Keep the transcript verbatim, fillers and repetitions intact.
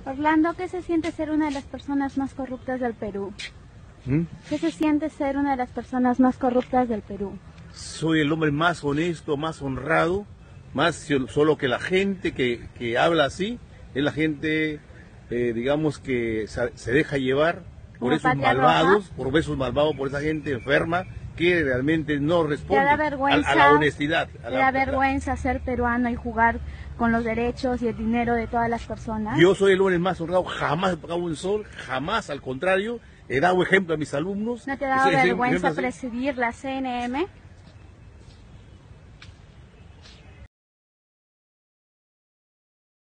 Orlando, ¿qué se siente ser una de las personas más corruptas del Perú? ¿Mm? ¿Qué se siente ser una de las personas más corruptas del Perú? Soy el hombre más honesto, más honrado, más solo que la gente que, que habla así, es la gente, eh, digamos, que se deja llevar por esos malvados, roja? por esos malvados, por esa gente enferma que realmente no responde a, a la honestidad. A ¿Te da vergüenza ser peruano y jugar con los derechos y el dinero de todas las personas? Yo soy el hombre más honrado, jamás he pagado un sol, jamás, al contrario, he dado ejemplo a mis alumnos. ¿No te da vergüenza presidir la C N M?